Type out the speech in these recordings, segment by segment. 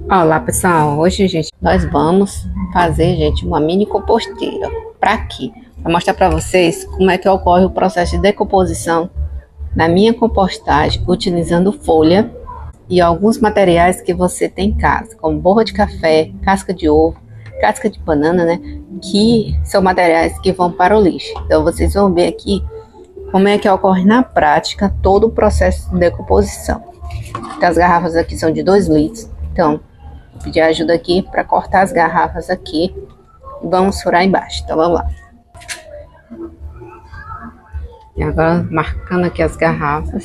Olá pessoal, hoje gente, nós vamos fazer uma mini composteira. Para quê? Para mostrar para vocês como é que ocorre o processo de decomposição da minha compostagem utilizando folha e alguns materiais que você tem em casa, como borra de café, casca de ovo, casca de banana, né? Que são materiais que vão para o lixo. Então vocês vão ver aqui como é que ocorre na prática todo o processo de decomposição. Então, as garrafas aqui são de 2 litros. Então, vou pedir ajuda aqui para cortar as garrafas aqui e vamos furar embaixo. Então, vamos lá. E agora, marcando aqui as garrafas.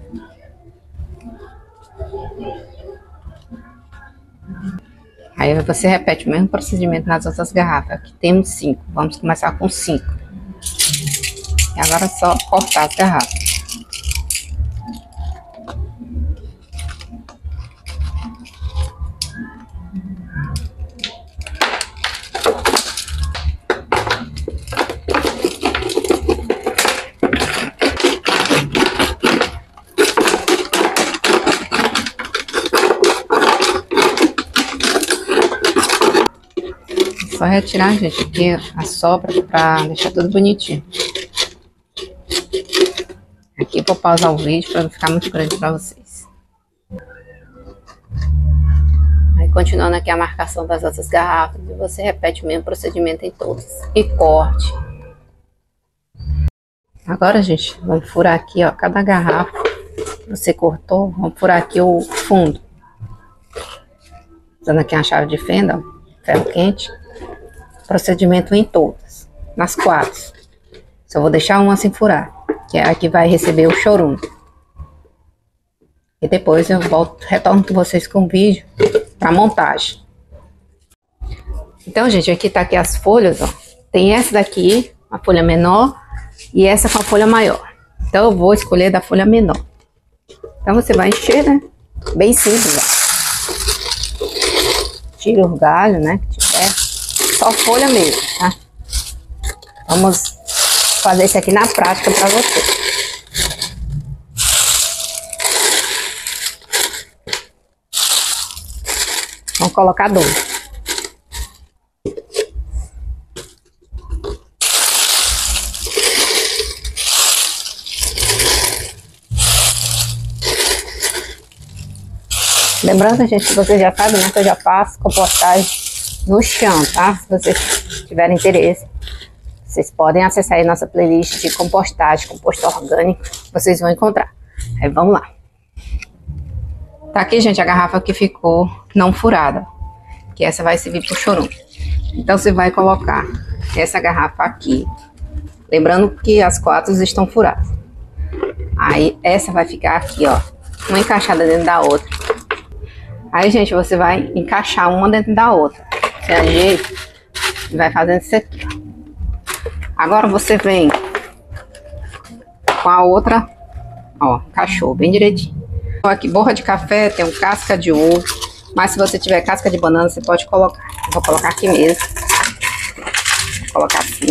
Aí você repete o mesmo procedimento nas outras garrafas. Aqui temos 5. Vamos começar com 5. E agora é só cortar as garrafas. Só retirar, gente, aqui a sobra para deixar tudo bonitinho. Aqui vou pausar o vídeo para não ficar muito grande para vocês. Aí, continuando aqui a marcação das outras garrafas, você repete o mesmo procedimento em todas. E corte. Agora, gente, vamos furar aqui, ó, cada garrafa que você cortou, vamos furar aqui o fundo. Usando aqui uma chave de fenda, ó, ferro quente. Procedimento em todas, nas 4. Só vou deixar uma sem furar, que é a que vai receber o chorume. E depois eu retorno com vocês com o vídeo para montagem. Então, gente, aqui tá aqui as folhas, ó. Tem essa daqui, a folha menor, e essa com a folha maior. Então eu vou escolher da folha menor. Então você vai encher, né? Bem simples, ó. Tira o galho, né? Que tiver. Só folha mesmo, tá? Vamos fazer isso aqui na prática para você. Vamos colocar 2. Lembrando, gente, que vocês já sabem, né? Que eu já faço compostagem no chão, tá? Se vocês tiverem interesse, vocês podem acessar aí nossa playlist de compostagem, composto orgânico, vocês vão encontrar. Aí vamos lá. Tá aqui, gente, a garrafa que ficou não furada, que essa vai servir pro chorume. Então você vai colocar essa garrafa aqui, lembrando que as 4 estão furadas. Aí essa vai ficar aqui, ó, uma encaixada dentro da outra. Aí, gente, você vai encaixar uma dentro da outra. Você ajeita e vai fazendo isso aqui. Agora você vem com a outra, ó, encaixou bem direitinho. Então, aqui borra de café, tem um casca de ovo, mas se você tiver casca de banana, você pode colocar. Eu vou colocar aqui mesmo. Vou colocar assim.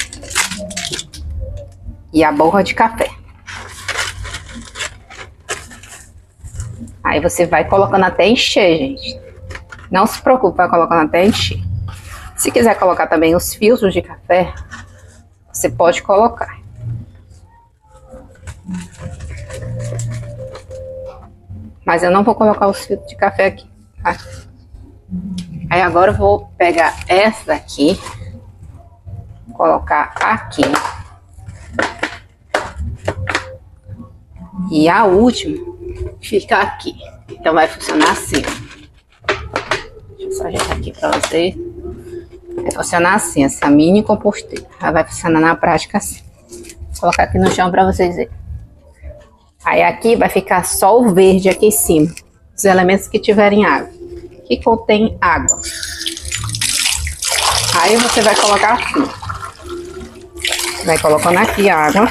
E a borra de café. Aí você vai colocando até encher, gente. Não se preocupe, vai colocando até encher. Se quiser colocar também os filtros de café, você pode colocar. Mas eu não vou colocar os filtros de café aqui, tá? Aí agora eu vou pegar essa daqui, colocar aqui. E a última fica aqui. Então vai funcionar assim. Deixa eu só ajeitar aqui pra vocês. Vai funcionar assim, essa mini composteira. Ela vai funcionar na prática assim. Vou colocar aqui no chão pra vocês verem. Aí aqui vai ficar só o verde aqui em cima. Os elementos que tiverem água. Que contém água. Aí você vai colocar assim. Vai colocando aqui a água.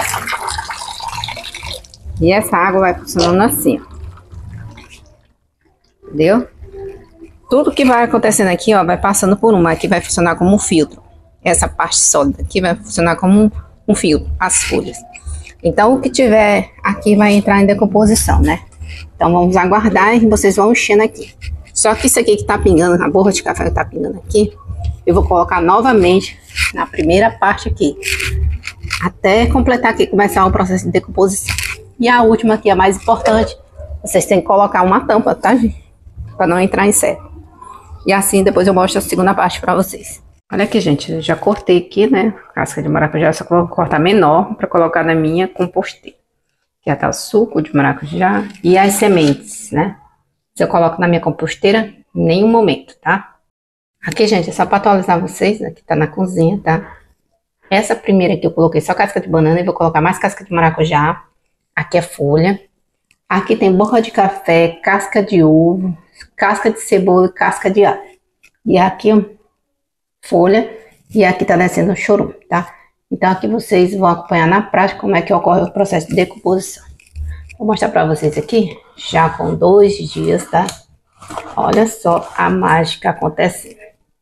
E essa água vai funcionando assim, ó. Entendeu? Tudo que vai acontecendo aqui, ó, vai passando por uma. Aqui vai funcionar como um filtro. Essa parte sólida aqui vai funcionar como um filtro, as folhas. Então, o que tiver aqui vai entrar em decomposição, né? Então, vamos aguardar e vocês vão enchendo aqui. Só que isso aqui que tá pingando, a borra de café que tá pingando aqui, eu vou colocar novamente na primeira parte aqui. Até completar aqui, começar o processo de decomposição. E a última aqui, a mais importante, vocês têm que colocar uma tampa, tá, gente? Pra não entrar inseto. E assim depois eu mostro a segunda parte pra vocês. Olha aqui, gente, eu já cortei aqui, né? Casca de maracujá, só que eu vou cortar menor pra colocar na minha composteira. Aqui tá o suco de maracujá e as sementes, né? Eu coloco na minha composteira em nenhum momento, tá? Aqui, gente, é só pra atualizar vocês, aqui tá na cozinha, tá? Essa primeira aqui eu coloquei só casca de banana e vou colocar mais casca de maracujá. Aqui é folha. Aqui tem borra de café, casca de ovo, casca de cebola e casca de alho. E aqui, ó, folha. E aqui tá descendo o chorume, tá? Então aqui vocês vão acompanhar na prática como é que ocorre o processo de decomposição. Vou mostrar pra vocês aqui, já com 2 dias, tá? Olha só a mágica acontecendo.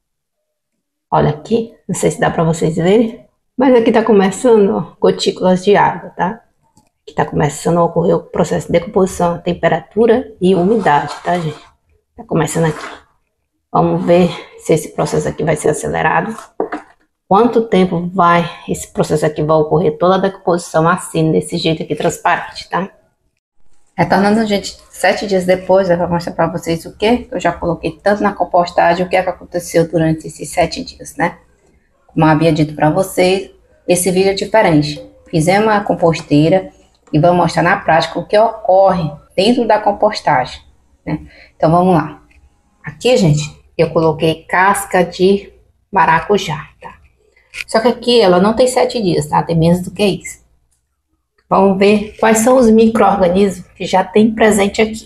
Olha aqui, não sei se dá pra vocês verem. Mas aqui tá começando, ó, gotículas de água, tá? Aqui tá começando a ocorrer o processo de decomposição, temperatura e umidade, tá, gente? Tá começando aqui. Vamos ver se esse processo aqui vai ser acelerado. Quanto tempo vai esse processo aqui vai ocorrer toda a decomposição assim, desse jeito aqui transparente, tá? Retornando, gente, 7 dias depois, eu vou mostrar pra vocês o que eu já coloquei tanto na compostagem, o que é que aconteceu durante esses 7 dias, né? Como eu havia dito para vocês, esse vídeo é diferente. Fizemos a composteira e vamos mostrar na prática o que ocorre dentro da compostagem, né? Então vamos lá. Aqui, gente, eu coloquei casca de maracujá, tá? Só que aqui ela não tem 7 dias, tá? Tem menos do que isso. Vamos ver quais são os micro-organismos que já tem presente aqui.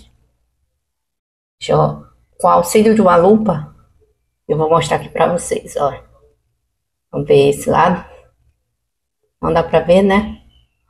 Deixa eu, com o auxílio de uma lupa, eu vou mostrar aqui para vocês, ó. Vamos ver esse lado. Não dá pra ver, né?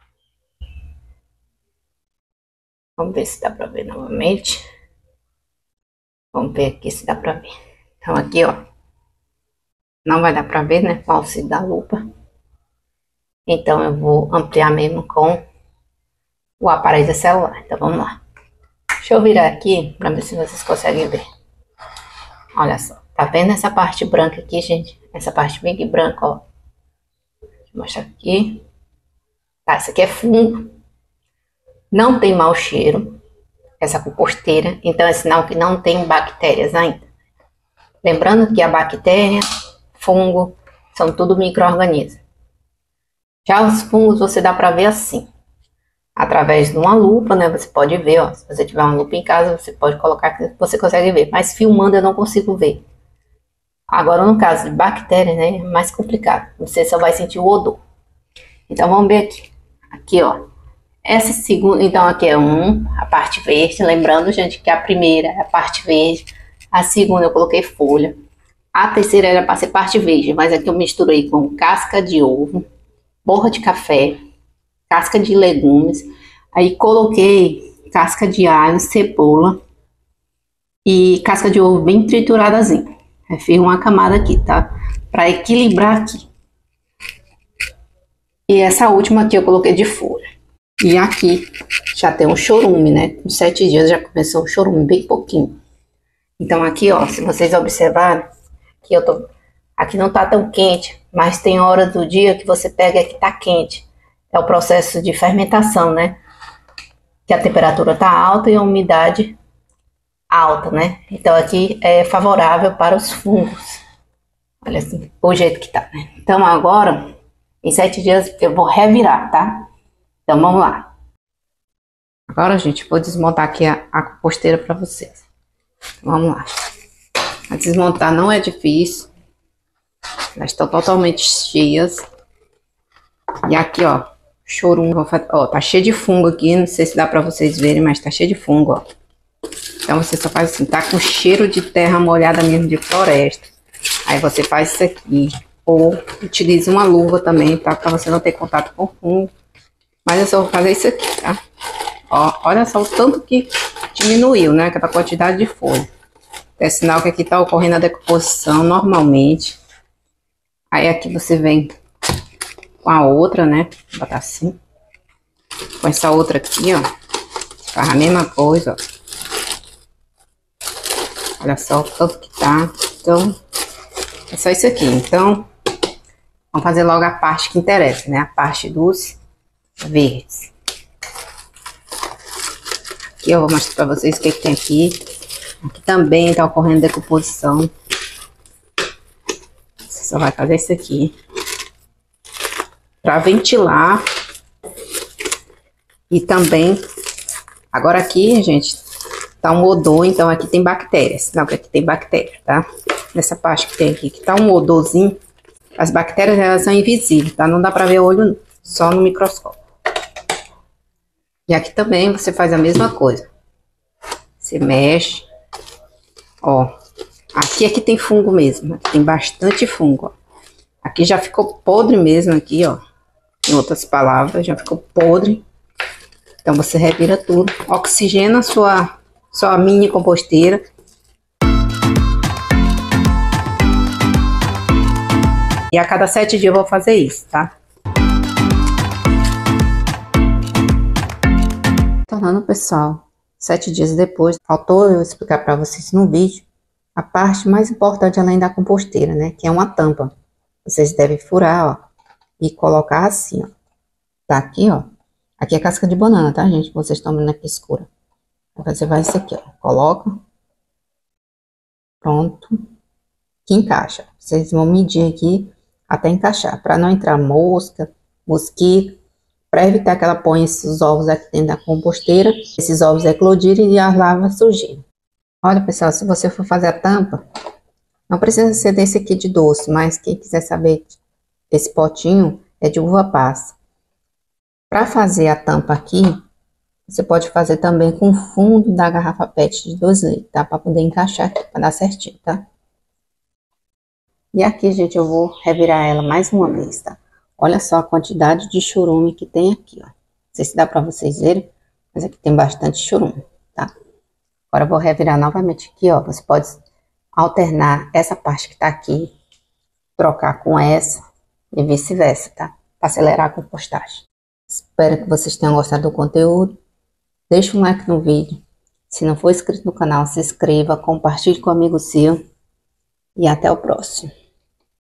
Vamos ver se dá pra ver novamente. Vamos ver aqui se dá pra ver. Então aqui, ó. Não vai dar pra ver, né? Com o auxílio da lupa. Então eu vou ampliar mesmo com o aparelho celular. Então vamos lá. Deixa eu virar aqui pra ver se vocês conseguem ver. Olha só. Tá vendo essa parte branca aqui, gente? Essa parte bem branca, ó. Deixa eu mostrar aqui. Tá, isso aqui é fungo. Não tem mau cheiro. Essa composteira. Então é sinal que não tem bactérias ainda. Lembrando que a bactéria, fungo, são tudo micro-organismos. Já os fungos você dá pra ver assim. Através de uma lupa, né? Você pode ver, ó. Se você tiver uma lupa em casa, você pode colocar que você consegue ver. Mas filmando eu não consigo ver. Agora, no caso de bactéria, né, é mais complicado. Você só vai sentir o odor. Então, vamos ver aqui. Aqui, ó. Essa segunda, então, aqui é a parte verde. Lembrando, gente, que a primeira é a parte verde. A segunda eu coloquei folha. A terceira era para ser parte verde, mas aqui eu misturei com casca de ovo, borra de café, casca de legumes. Aí coloquei casca de alho, cebola e casca de ovo bem trituradazinha. Fiz uma camada aqui, tá? Para equilibrar aqui. E essa última aqui eu coloquei de folha. E aqui já tem um chorume, né? Com 7 dias já começou um chorume, bem pouquinho. Então aqui, ó, se vocês observarem, que aqui não tá tão quente, mas tem hora do dia que você pega que tá quente. É o processo de fermentação, né? Que a temperatura tá alta e a umidade alta, né? Então aqui é favorável para os fungos. Olha assim, o jeito que tá, né? Então agora, em 7 dias eu vou revirar, tá? Então vamos lá. Agora, gente, vou desmontar aqui a composteira para vocês. Vamos lá. A desmontar não é difícil. Elas estão totalmente cheias. E aqui, ó, chorume. Ó, tá cheio de fungo aqui. Não sei se dá para vocês verem, mas tá cheio de fungo, ó. Então você só faz assim, tá com cheiro de terra molhada mesmo, de floresta. Aí você faz isso aqui. Ou utiliza uma luva também, tá? Pra você não ter contato com fungo. Mas eu só vou fazer isso aqui, tá? Ó, olha só o tanto que diminuiu, né? Aquela quantidade de folha. É sinal que aqui tá ocorrendo a decomposição normalmente. Aí aqui você vem com a outra, né? Vou botar assim. Com essa outra aqui, ó. Faz a mesma coisa, ó. Olha só o tanto que tá. Então, é só isso aqui. Então, vamos fazer logo a parte que interessa, né? A parte dos verdes. Aqui eu vou mostrar pra vocês o que tem aqui. Aqui também tá ocorrendo decomposição. Você só vai fazer isso aqui para ventilar. E também, agora aqui, gente, tá um odor, então aqui tem bactérias. Não, que aqui tem bactéria, tá? Nessa parte que tem aqui, que tá um odorzinho. As bactérias, elas são invisíveis, tá? Não dá pra ver o olho, só no microscópio. E aqui também você faz a mesma coisa. Você mexe. Ó. Aqui tem fungo mesmo. Aqui tem bastante fungo, ó. Aqui já ficou podre mesmo aqui, ó. Em outras palavras, já ficou podre. Então você revira tudo. Oxigena sua mini composteira. E a cada 7 dias eu vou fazer isso, tá? Tornando, pessoal, 7 dias depois, faltou eu explicar para vocês no vídeo a parte mais importante além da composteira, né? Que é uma tampa. Vocês devem furar, ó, e colocar assim, ó. Tá aqui, ó. Aqui é casca de banana, tá, gente? Vocês estão vendo aqui escura. Você vai isso aqui, ó. Coloca. Pronto. Que encaixa. Vocês vão medir aqui até encaixar, para não entrar mosca, mosquito. Para evitar que ela ponha esses ovos aqui dentro da composteira, esses ovos eclodirem e as larvas surgirem. Olha, pessoal, se você for fazer a tampa, não precisa ser desse aqui de doce, mas quem quiser saber, esse potinho é de uva passa. Para fazer a tampa aqui, você pode fazer também com o fundo da garrafa PET de 2 litros, tá? Para poder encaixar aqui, para dar certinho, tá? E aqui, gente, eu vou revirar ela mais uma vez, tá? Olha só a quantidade de churume que tem aqui, ó. Não sei se dá pra vocês verem, mas aqui tem bastante churume, tá? Agora eu vou revirar novamente aqui, ó. Você pode alternar essa parte que tá aqui, trocar com essa e vice-versa, tá? Pra acelerar a compostagem. Espero que vocês tenham gostado do conteúdo. Deixa um like no vídeo. Se não for inscrito no canal, se inscreva, compartilhe com um amigo seu. E até o próximo.